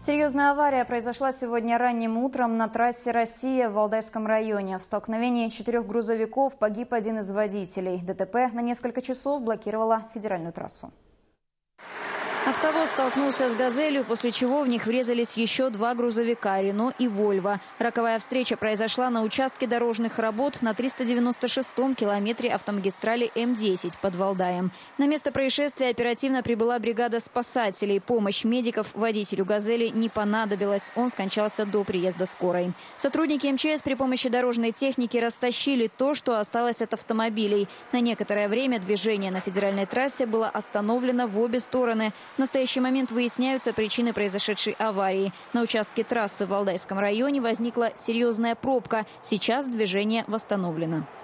Серьезная авария произошла сегодня ранним утром на трассе «Россия» в Валдайском районе. В столкновении 4 грузовиков погиб один из водителей. ДТП на несколько часов блокировало федеральную трассу. Автовоз столкнулся с «Газелью», после чего в них врезались еще 2 грузовика – «Рено» и «Вольво». Роковая встреча произошла на участке дорожных работ на 396-м километре автомагистрали М10 под Валдаем. На место происшествия оперативно прибыла бригада спасателей. Помощь медиков водителю «Газели» не понадобилась. Он скончался до приезда скорой. Сотрудники МЧС при помощи дорожной техники растащили то, что осталось от автомобилей. На некоторое время движение на федеральной трассе было остановлено в обе стороны. В настоящий момент выясняются причины произошедшей аварии. На участке трассы в Валдайском районе возникла серьезная пробка. Сейчас движение восстановлено.